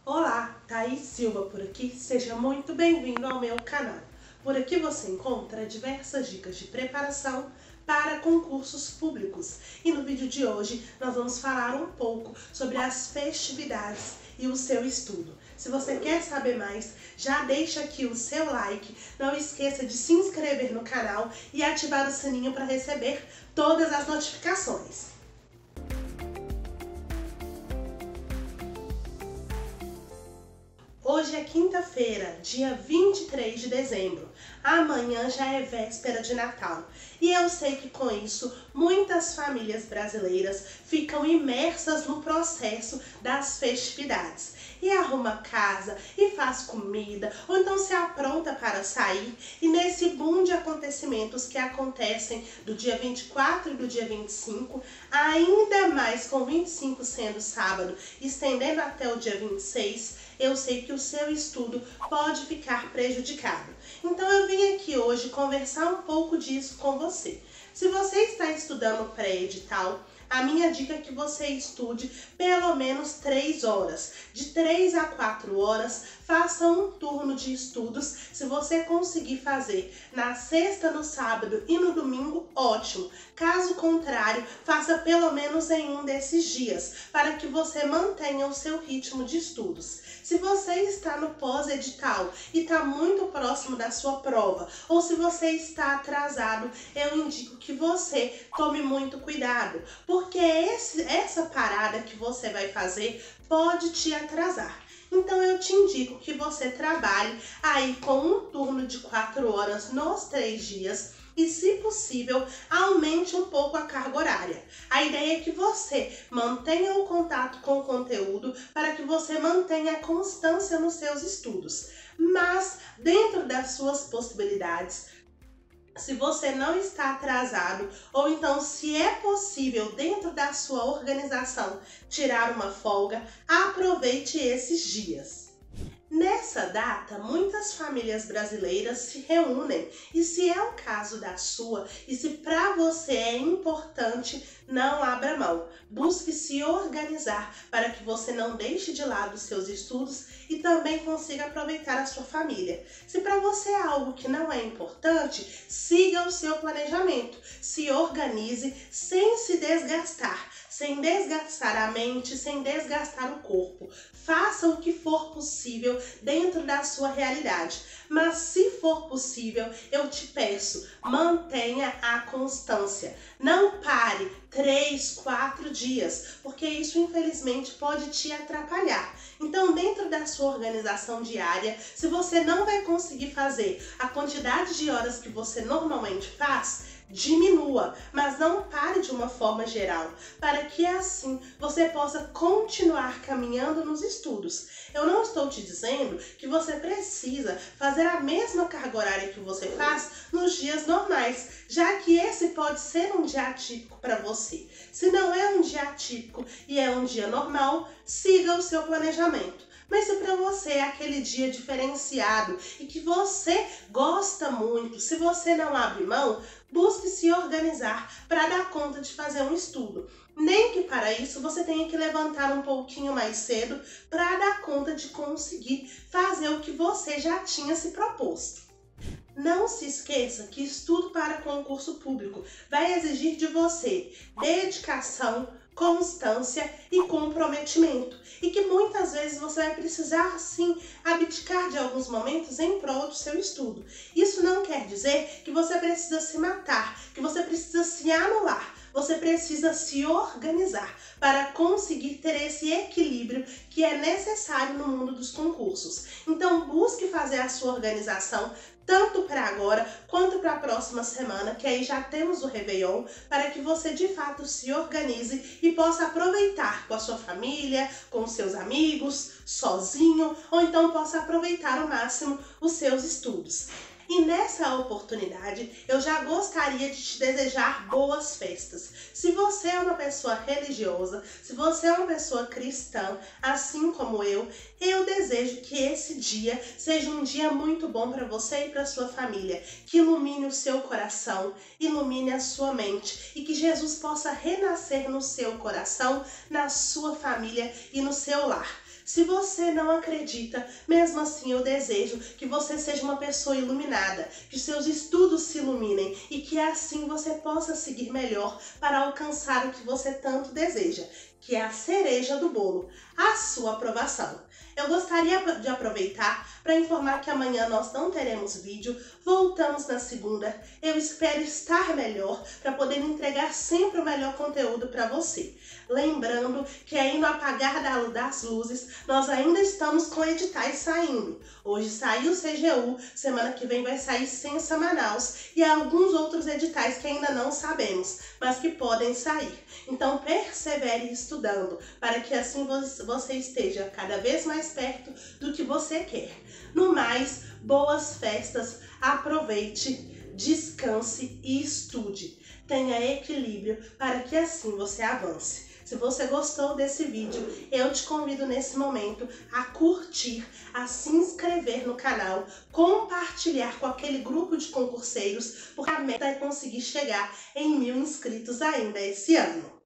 Olá, Thaís Silva por aqui, seja muito bem-vindo ao meu canal. Por aqui você encontra diversas dicas de preparação para concursos públicos. E no vídeo de hoje nós vamos falar um pouco sobre as festividades e o seu estudo. Se você quer saber mais, já deixa aqui o seu like, não esqueça de se inscrever no canal e ativar o sininho para receber todas as notificações. Hoje é quinta-feira, dia 23 de dezembro. Amanhã já é véspera de Natal. E eu sei que com isso, muitas famílias brasileiras ficam imersas no processo das festividades. E arruma casa, e faz comida, ou então se apronta para sair. E nesse boom de acontecimentos que acontecem do dia 24 e do dia 25, ainda mais com 25 sendo sábado, estendendo até o dia 26, eu sei que o seu estudo pode ficar prejudicado. Então eu vim aqui hoje conversar um pouco disso com você. Se você está estudando pré-edital, a minha dica é que você estude pelo menos 3 horas. De 3 a 4 horas, faça um turno de estudos. Se você conseguir fazer na sexta, no sábado e no domingo, ótimo. Caso contrário, faça pelo menos em um desses dias, para que você mantenha o seu ritmo de estudos. Se você está no pós-edital e está muito próximo da sua prova, ou se você está atrasado, eu indico que você tome muito cuidado, porque essa parada que você vai fazer pode te atrasar. Então eu te indico que você trabalhe aí com um turno de 4 horas nos 3 dias e, se possível, aumente um pouco a carga horária. A ideia é que você mantenha o contato com o conteúdo para que você mantenha a constância nos seus estudos. Mas, dentro das suas possibilidades, se você não está atrasado, ou então se é possível dentro da sua organização tirar uma folga, aproveite esses dias. Nessa data, muitas famílias brasileiras se reúnem e, se é o caso da sua e se para você é importante, não abra mão. Busque se organizar para que você não deixe de lado os seus estudos e também consiga aproveitar a sua família. Se para você é algo que não é importante, siga o seu planejamento. Se organize sem se desgastar, sem desgastar a mente, sem desgastar o corpo. Faça o que for possível dentro da sua realidade. Mas se for possível, eu te peço, mantenha a constância. Não pare 3, 4 dias, porque isso infelizmente pode te atrapalhar. Então, dentro da sua organização diária, se você não vai conseguir fazer a quantidade de horas que você normalmente faz, diminua, mas não pare de uma forma geral, para que assim você possa continuar caminhando nos estudos. Eu não estou te dizendo que você precisa fazer a mesma carga horária que você faz nos dias normais, já que esse pode ser um dia atípico para você. Se não é um dia atípico e é um dia normal, siga o seu planejamento. Mas se para você é aquele dia diferenciado e que você gosta muito, se você não abre mão, busque se organizar para dar conta de fazer um estudo. Nem que para isso você tenha que levantar um pouquinho mais cedo para dar conta de conseguir fazer o que você já tinha se proposto. Não se esqueça que estudo para concurso público vai exigir de você dedicação, constância e comprometimento, e que muitas vezes você vai precisar sim abdicar de alguns momentos em prol do seu estudo. Isso não quer dizer que você precisa se matar, que você precisa se anular. Você precisa se organizar para conseguir ter esse equilíbrio que é necessário no mundo dos concursos. Então busque fazer a sua organização tanto para agora quanto para a próxima semana, que aí já temos o Réveillon, para que você de fato se organize e possa aproveitar com a sua família, com os seus amigos, sozinho, ou então possa aproveitar ao máximo os seus estudos. E nessa oportunidade, eu já gostaria de te desejar boas festas. Se você é uma pessoa religiosa, se você é uma pessoa cristã, assim como eu desejo que esse dia seja um dia muito bom para você e para sua família, que ilumine o seu coração, ilumine a sua mente e que Jesus possa renascer no seu coração, na sua família e no seu lar. Se você não acredita, mesmo assim eu desejo que você seja uma pessoa iluminada, que seus estudos se iluminem e que assim você possa seguir melhor para alcançar o que você tanto deseja, que é a cereja do bolo, a sua aprovação. Eu gostaria de aproveitar para informar que amanhã nós não teremos vídeo, voltamos na segunda. Eu espero estar melhor para poder entregar sempre o melhor conteúdo para você. Lembrando que aí no apagar das luzes, nós ainda estamos com editais saindo. Hoje saiu o CGU, semana que vem vai sair Censa Manaus e alguns outros editais que ainda não sabemos, mas que podem sair. Então persevere estudando, para que assim você esteja cada vez mais perto do que você quer. No mais, boas festas, aproveite, descanse e estude. Tenha equilíbrio para que assim você avance. Se você gostou desse vídeo, eu te convido nesse momento a curtir, a se inscrever no canal, compartilhar com aquele grupo de concurseiros, porque a meta é conseguir chegar em 1000 inscritos ainda esse ano.